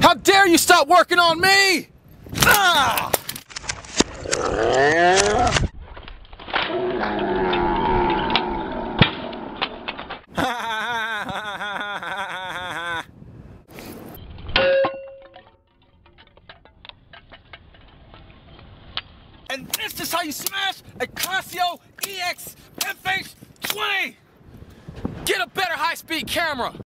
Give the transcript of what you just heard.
How dare you stop working on me! Ah! And this is how you smash a Casio EX FH20! Get a better high-speed camera!